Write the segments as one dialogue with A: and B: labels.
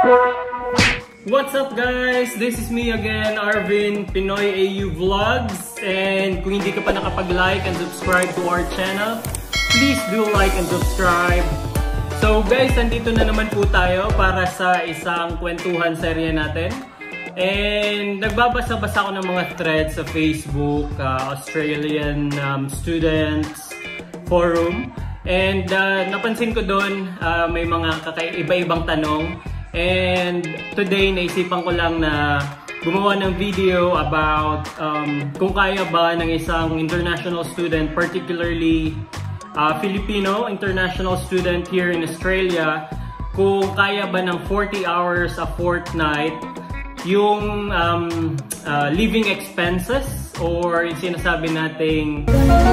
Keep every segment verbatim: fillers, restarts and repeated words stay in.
A: What's up guys? This is me again, Arvin, Pinoy A U Vlogs. And kung hindi ka pa nakapag-like and subscribe to our channel, please do like and subscribe. So guys, nandito na naman po tayo para sa isang kwentuhan serye natin. And nagbabasa-basa ako ng mga threads sa Facebook, uh, Australian um, Students Forum. And uh, napansin ko doon, uh, may mga iba-ibang tanong. And today, naisipan ko lang na gumawa ng video about um, kung kaya ba ng isang international student, particularly uh, Filipino international student here in Australia, kung kaya ba ng forty hours a fortnight yung um, uh, living expenses or yung sinasabi nating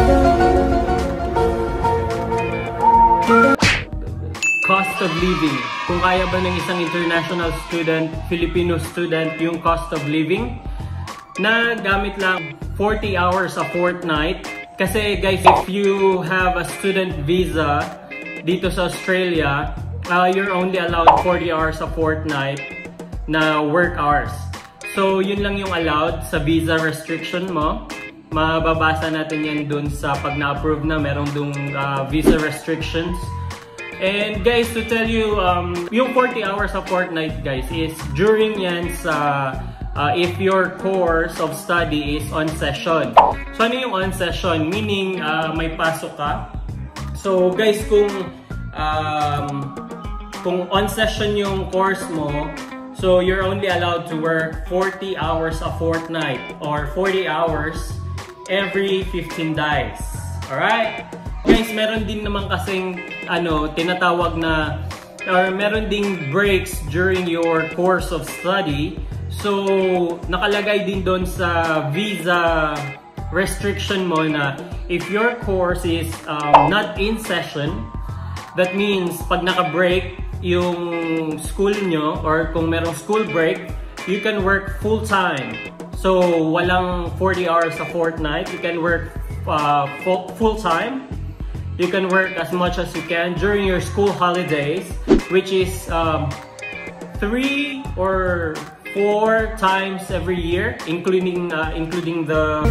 A: cost of living. Kung kaya ba ng isang international student, Filipino student, yung cost of living na gamit lang forty hours a fortnight. Kasi guys, if you have a student visa dito sa Australia, uh, you're only allowed forty hours a fortnight na work hours. So yun lang yung allowed sa visa restriction mo. Mababasa natin yan dun sa pag na-approve na, merong dun uh, visa restrictions. And guys, to tell you, um, yung forty hours a fortnight guys is during yan sa uh, if your course of study is on session. So ano yung on session? Meaning uh, may pasok ka. So guys, kung um, kung on session yung course mo, so you're only allowed to work forty hours a fortnight or forty hours every fifteen days. Alright? Guys, meron din naman kasing ano, tinatawag na or meron ding breaks during your course of study. So, nakalagay din doon sa visa restriction mo na if your course is um, not in session, that means pag naka-break yung school nyo or kung merong school break, you can work full-time. So, walang forty hours a fortnight. You can work uh, full-time. You can work as much as you can during your school holidays, which is um, three or four times every year, including uh, including the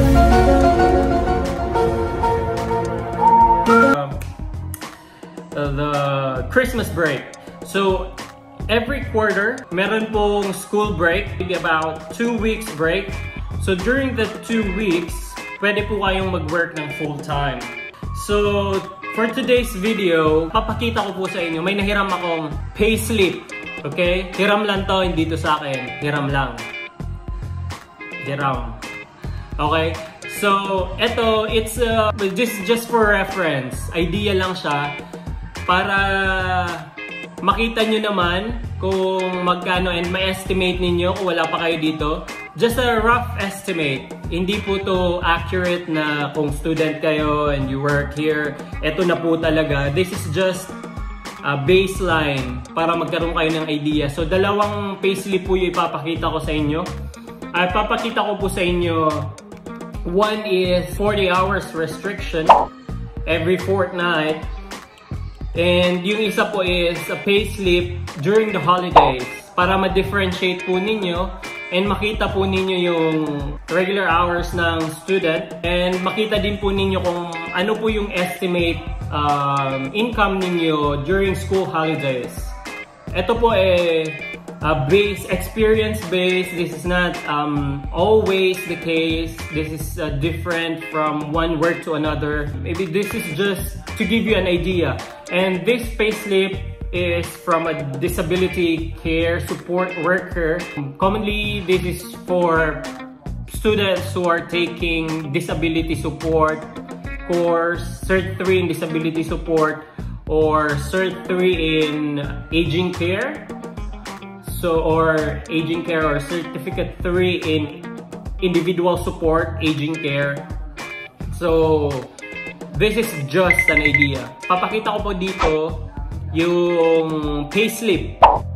A: uh, the Christmas break. So every quarter, meron pong school break, maybe about two weeks break. So during the two weeks, pwede po kayong mag-work ng full time. So, for today's video, papakita ko po sa inyo, may nahiram akong payslip. Okay? Hiram lang to, hindi to sa akin. Hiram lang. Hiram. Okay? So, eto, it's, uh, this is just for reference. Idea lang siya para makita nyo naman kung magkano and ma-estimate ninyo kung wala pa kayo dito. Just a rough estimate. Hindi po to accurate na kung student kayo and you work here, eto na po talaga. This is just a baseline para magkaroon kayo ng idea. So, dalawang payslip po yung ipapakita ko sa inyo. At papakita ko po sa inyo, one is forty hours restriction every fortnight. And yung isa po is a payslip during the holidays para ma-differentiate po ninyo and makita po ninyo yung regular hours ng student and makita din po ninyo kung ano po yung estimate um, income ninyo during school holidays. Ito po eh uh, base, experience-based. This is not um, always the case. This is uh, different from one work to another. Maybe this is just to give you an idea. And this payslip is from a disability care support worker. Commonly, this is for students who are taking disability support course, Cert three in disability support, or Cert three in aging care. So, or aging care or Certificate three in individual support, aging care. So, this is just an idea. Papakita ko po dito yung payslip.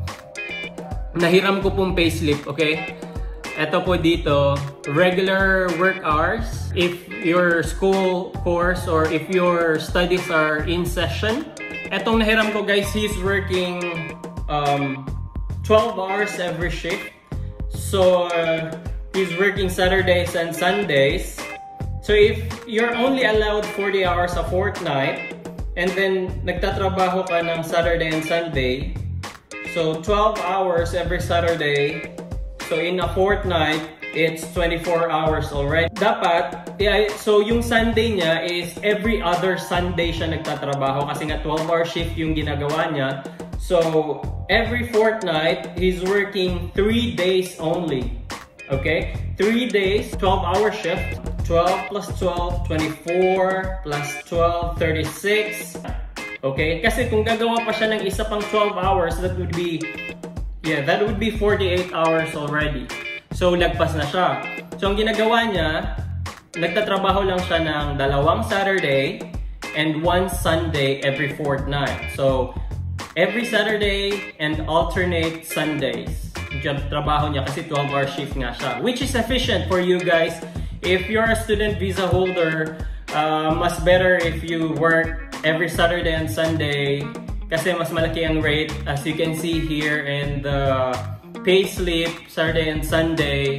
A: Nahiram ko pong payslip, okay? Ito po dito, regular work hours. If your school course or if your studies are in session. Etong nahiram ko guys, he's working um, twelve hours every shift. So uh, he's working Saturdays and Sundays. So if you're only allowed forty hours a fortnight, and then nagtatrabaho ka ng Saturday and Sunday, so twelve hours every Saturday, so in a fortnight, it's twenty-four hours already. Dapat, yeah, so yung Sunday niya is every other Sunday siya nagtatrabaho kasi nga twelve hour shift yung ginagawa niya. So every fortnight, he's working three days only. Okay? three days, twelve hour shift. twelve plus twelve, twenty-four plus twelve, thirty-six. Okay? Kasi kung gagawa pa siya ng isa pang twelve hours, that would be, yeah, that would be forty-eight hours already. So, lagpas na siya. So, ang ginagawa niya, nagtatrabaho lang siya ng dalawang Saturday and one Sunday every fortnight. So, every Saturday and alternate Sundays. Yung trabaho niya kasi twelve hour shift nga siya. Which is efficient for you guys. If you're a student visa holder, uh, mas better if you work every Saturday and Sunday kasi mas malaki ang rate. As you can see here in the Payslip, Saturday and Sunday,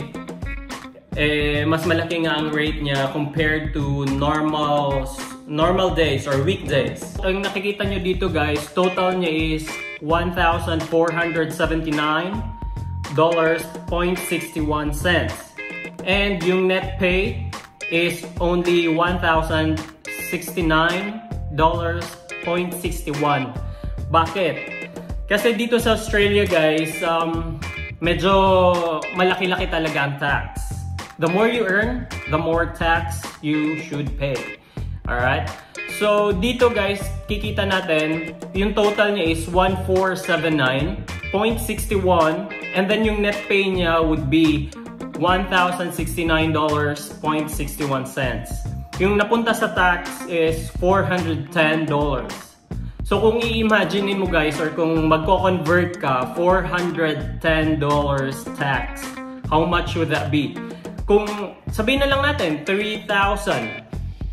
A: eh, mas malaki nga ang rate niya compared to normal normal days or weekdays. Ang nakikita nyo dito guys, total niya is one thousand four hundred seventy-nine dollars and sixty-one cents. And yung net pay is only one thousand sixty-nine dollars and sixty-one cents. Bakit? Kasi dito sa Australia guys, um, medyo malaki-laki talaga ang tax. The more you earn, the more tax you should pay. Alright? So, dito guys, kikita natin, yung total niya is one thousand four hundred seventy-nine dollars and sixty-one cents. And then yung net pay niya would be one thousand sixty-nine dollars and sixty-one cents. Yung napunta sa tax is four hundred ten dollars. So kung i-imagine mo guys or kung magko-convert ka, four hundred ten dollars tax, how much would that be? Kung sabihin na lang natin three thousand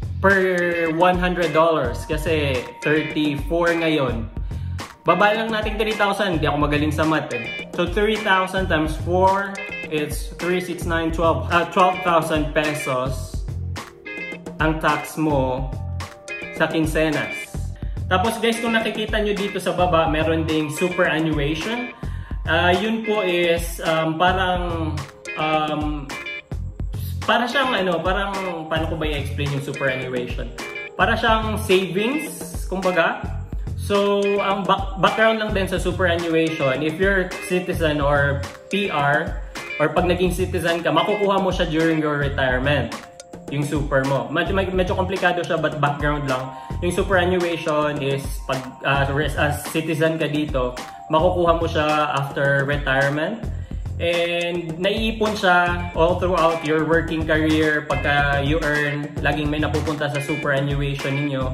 A: per one hundred dollars kasi thirty-four ngayon. Baba lang natin three thousand, hindi ako magaling sa math eh. So three thousand times four, it's three, six, nine, twelve. Uh, twelve thousand pesos ang tax mo sa quincenas. Tapos guys, kung nakikita nyo dito sa baba, meron ding superannuation. Uh, yun po is um, parang um, para siyang ano, parang paano ko ba i-explain yung superannuation? Para siyang savings, kumbaga. So, ang back background lang din sa superannuation, if you're citizen or P R, or pag naging citizen ka, makukuha mo siya during your retirement. Yung super mo. Medyo, medyo komplikado siya, but background lang. Yung superannuation is, pag uh, as citizen ka dito, makukuha mo siya after retirement. And naiipon siya all throughout your working career. Pagka you earn, laging may napupunta sa superannuation ninyo.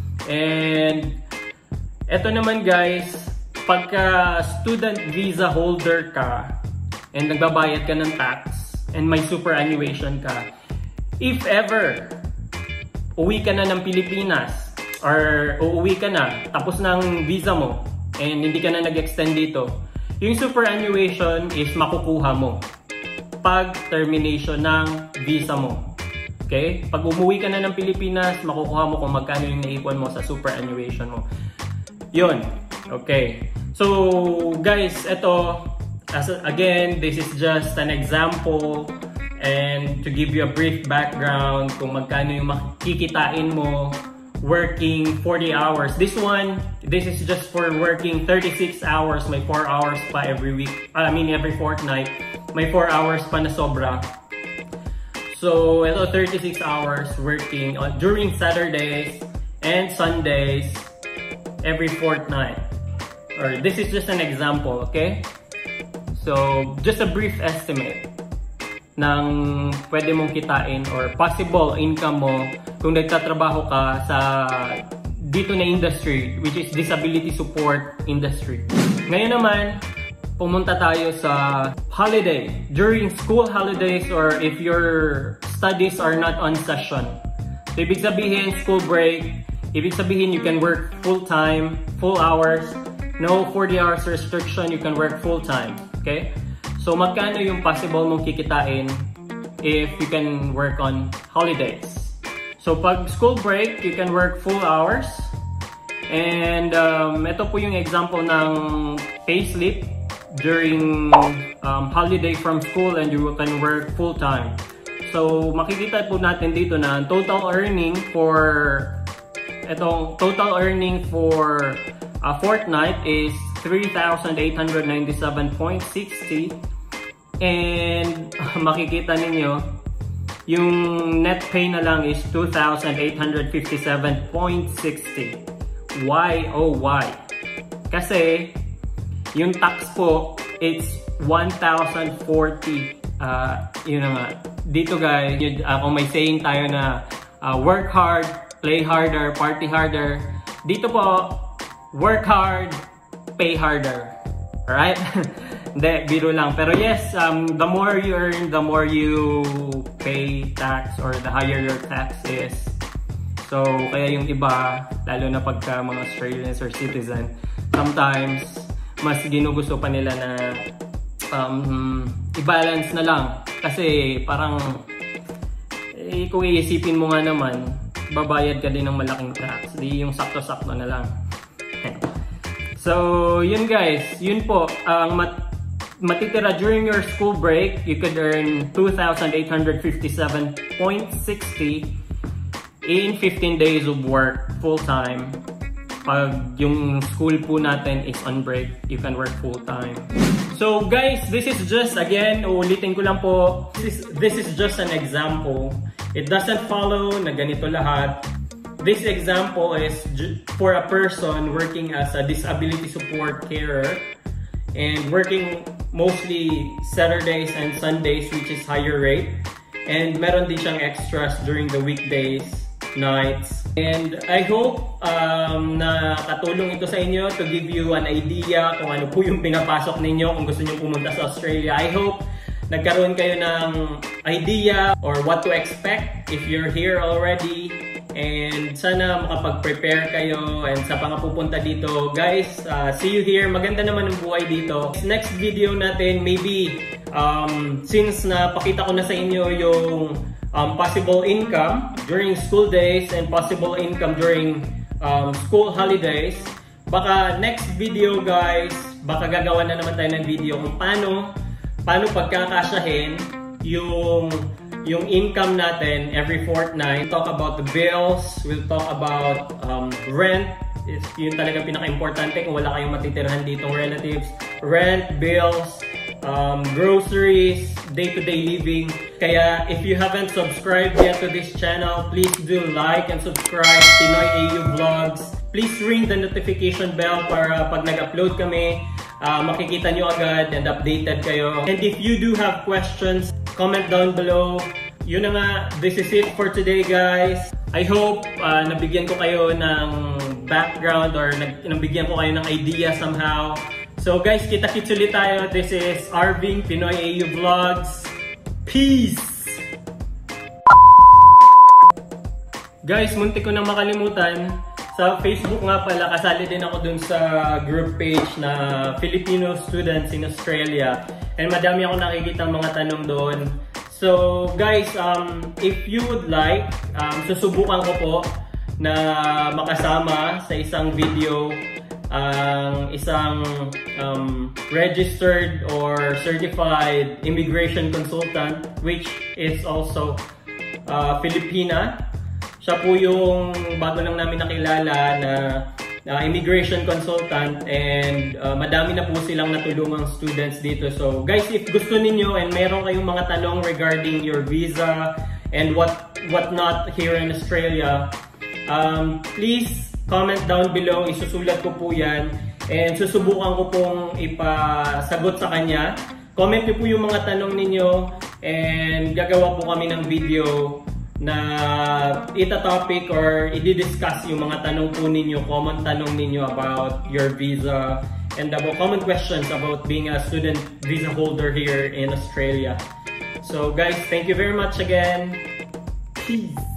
A: And eto naman guys, pagka student visa holder ka and nagbabayad ka ng tax and may superannuation ka, if ever uwi ka na ng Pilipinas or uuwi ka na, tapos ng visa mo and hindi ka na nag-extend dito, yung superannuation is makukuha mo pag termination ng visa mo. Okay? Pag umuwi ka na ng Pilipinas, makukuha mo kung magkano yung naipon mo sa superannuation mo. Yun. Okay. So, guys, ito, as a, again, this is just an example and to give you a brief background kung magkano yung makikitain mo working forty hours. This one, this is just for working thirty-six hours. May four hours pa every week. I mean, every fortnight. May four hours pa na sobra. So, ito thirty-six hours working on, during Saturdays and Sundays every fortnight. Or this is just an example, okay? So, just a brief estimate ng pwede mong kitain or possible income mo kung nagtatrabaho ka sa dito na industry, which is disability support industry. Ngayon naman, pumunta tayo sa holiday. During school holidays or if your studies are not on session. So, ibig sabihin, school break, ibig sabihin you can work full-time, full hours, no forty hours restriction, you can work full-time. Okay? So magkano yung possible mong kikitain if you can work on holidays? So pag school break, you can work full hours. And um, ito po yung example ng Payslip during um, holiday from school, and you can work full-time. So makikita po natin dito na total earning for itong total earning for a fortnight is three thousand eight hundred ninety-seven point six zero, and makikita ninyo yung net pay na lang is two thousand eight hundred fifty-seven point six zero. Why? Oh, why? Kasi yung tax po, it's one thousand forty. Uh, yun na nga. Dito guys, yun, uh, kung may saying tayo na uh, work hard, play harder, party harder. Dito po, work hard, pay harder. Alright? Hindi, biro lang. Pero yes, um, the more you earn, the more you pay tax, or the higher your tax is. So, kaya yung iba, lalo na pagka mga Australians or citizen, sometimes, mas ginugusto pa nila na um, i-balance na lang. Kasi parang, eh, kung iisipin mo nga naman, babayad ka din ng malaking tax. Di yung sakto-sakto na lang. So, yun guys. Yun po. Ang mat matitira during your school break, you could earn two thousand eight hundred fifty-seven point six zero in fifteen days of work full-time. Pag yung school po natin is on break, you can work full-time. So guys, this is just, again, ulitin ko lang po, this is, this is just an example. It doesn't follow na ganito lahat. This example is for a person working as a disability support carer and working mostly Saturdays and Sundays, which is higher rate. And meron din siyang extras during the weekdays, nights. And I hope um, na katulong ito sa inyo to give you an idea kung ano po yung pinapasok ninyo kung gusto nyo pumunta sa Australia. I hope nagkaroon kayo ng idea or what to expect if you're here already. And sana makapag-prepare kayo and sa mga pupunta dito. Guys, uh, see you here. Maganda naman ang buhay dito. Next video natin, maybe um, since napakita ko na sa inyo yung um, possible income during school days and possible income during um, school holidays, baka next video guys, baka gagawa na naman tayo ng video kung paano, paano pagkakasyahin yung yung income natin every fortnight. We'll talk about the bills, we'll talk about um, rent. Is yun talaga pinaka-importante kung wala kayong matitirahan ditong relatives. Rent, bills, um, groceries, day-to-day living. Kaya if you haven't subscribed yet to this channel, please do like and subscribe Pinoy A U Vlogs. Please ring the notification bell para pag nag-upload kami, uh, makikita nyo agad and updated kayo. And if you do have questions, comment down below. Yun na nga, this is it for today guys. I hope uh, nabigyan ko kayo ng background or nabigyan ko kayo ng idea somehow. So guys, kita-kits ulit tayo. This is Arving, Pinoy A U Vlogs. Peace! Guys, muntik ko nang makalimutan. Sa Facebook nga pala, kasali din ako dun sa group page na Filipino Students in Australia. And madami ako nakikita mga tanong doon. So guys, um, if you would like, um, susubukan ko po na makasama sa isang video ang um, isang um, registered or certified immigration consultant, which is also uh, Filipina. Siya po yung bago lang namin nakilala na uh, immigration consultant, and uh, madami na po silang natulungang students dito. So guys, if gusto ninyo and meron kayong mga tanong regarding your visa and what what not here in Australia, um, please comment down below. Isusulat ko po yan and susubukan ko pong ipasagot sa kanya. Comment niyo po yung mga tanong ninyo and gagawa po kami ng video na ita-topic or i-discuss yung mga tanong po ninyo, common tanong ninyo about your visa and about common questions about being a student visa holder here in Australia. So guys, thank you very much again. Peace!